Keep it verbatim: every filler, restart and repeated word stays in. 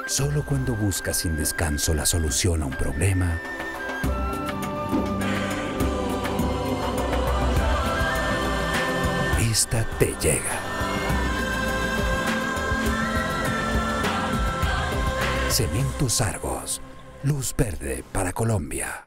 Solo cuando buscas sin descanso la solución a un problema, esta te llega. Cementos Argos, luz verde para Colombia.